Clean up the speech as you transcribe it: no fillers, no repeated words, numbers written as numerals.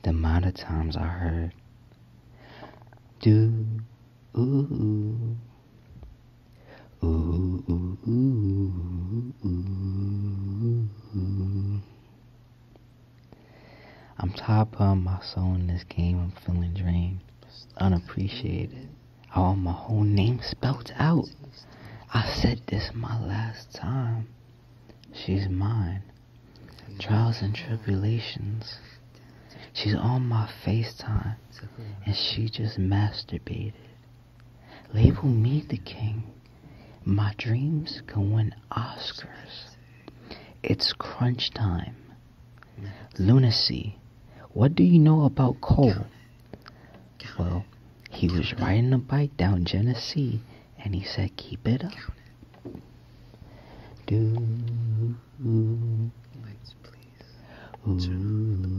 The amount of times I heard, do, ooh, ooh, ooh, ooh, ooh, ooh. I'm tired putting my soul in this game. I'm feeling drained, unappreciated. I want my whole name spelled out. I said this my last time. She's mine. Trials and tribulations. She's on my FaceTime, and she just masturbated. Label me the king. My dreams can win Oscars. It's crunch time. Lunacy. What do you know about Cole? Well, he was riding a bike down Genesee, and he said, keep it up. Do, ooh, ooh.